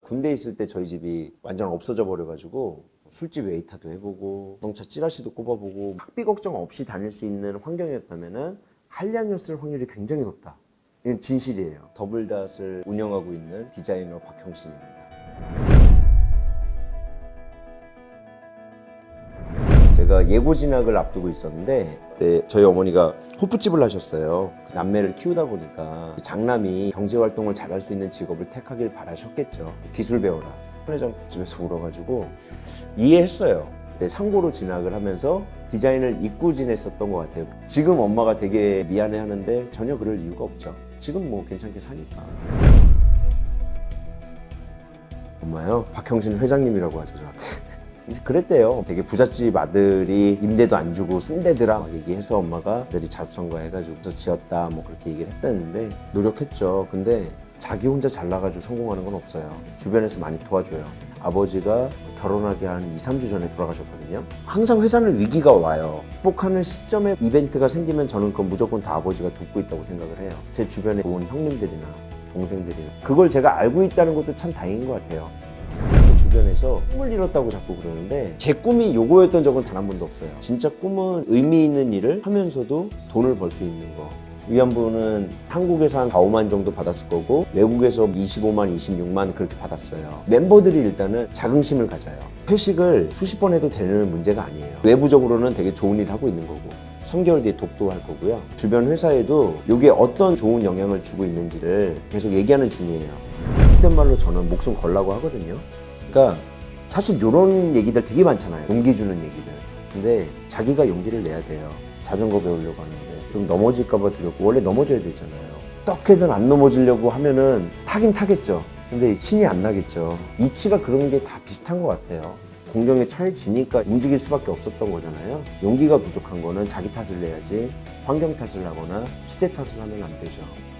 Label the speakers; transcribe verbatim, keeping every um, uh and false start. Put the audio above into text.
Speaker 1: 군대에 있을 때 저희 집이 완전 없어져 버려가지고 술집 웨이터도 해보고 자동차 찌라시도 꼽아보고 학비 걱정 없이 다닐 수 있는 환경이었다면 한량이었을 확률이 굉장히 높다. 이건 진실이에요. 더블닷을 운영하고 있는 디자이너 박형신입니다. 제가 예고 진학을 앞두고 있었는데 그때 저희 어머니가 호프집을 하셨어요. 남매를 키우다 보니까 장남이 경제활동을 잘할 수 있는 직업을 택하길 바라셨겠죠. 기술 배워라. 편의점 집에서 울어가지고 이해했어요. 그때 상고로 진학을 하면서 디자인을 잊고 지냈었던 것 같아요. 지금 엄마가 되게 미안해하는데 전혀 그럴 이유가 없죠. 지금 뭐 괜찮게 사니까. 엄마요? 박형신 회장님이라고 하죠, 저한테. 그랬대요. 되게 부잣집 아들이 임대도 안 주고 쓴 데더라 막 얘기해서 엄마가 아들이 자수성가 해가지고 저 지었다 뭐 그렇게 얘기를 했다는데 노력했죠. 근데 자기 혼자 잘 나가지고 성공하는 건 없어요. 주변에서 많이 도와줘요. 아버지가 결혼하기 한 이, 삼 주 전에 돌아가셨거든요. 항상 회사는 위기가 와요. 극복하는 시점에 이벤트가 생기면 저는 그건 무조건 다 아버지가 돕고 있다고 생각을 해요. 제 주변에 좋은 형님들이나 동생들이나 그걸 제가 알고 있다는 것도 참 다행인 것 같아요. 주변에서 꿈을 이뤘다고 자꾸 그러는데 제 꿈이 요거였던 적은 단 한 번도 없어요. 진짜 꿈은 의미 있는 일을 하면서도 돈을 벌 수 있는 거. 위안부는 한국에서 한 사, 오만 정도 받았을 거고 외국에서 이십오만, 이십육만 그렇게 받았어요. 멤버들이 일단은 자긍심을 가져요. 회식을 수십 번 해도 되는 문제가 아니에요. 외부적으로는 되게 좋은 일을 하고 있는 거고 삼 개월 뒤에 독도할 거고요. 주변 회사에도 이게 어떤 좋은 영향을 주고 있는지를 계속 얘기하는 중이에요. 속된 말로 저는 목숨 걸라고 하거든요. 그러니까 사실 이런 얘기들 되게 많잖아요. 용기 주는 얘기들. 근데 자기가 용기를 내야 돼요. 자전거 배우려고 하는데 좀 넘어질까 봐 두렵고 원래 넘어져야 되잖아요. 어떻게든 안 넘어지려고 하면은 타긴 타겠죠. 근데 신이 안 나겠죠. 이치가 그런 게 다 비슷한 것 같아요. 공경에 처해지니까 움직일 수밖에 없었던 거잖아요. 용기가 부족한 거는 자기 탓을 내야지 환경 탓을 하거나 시대 탓을 하면 안 되죠.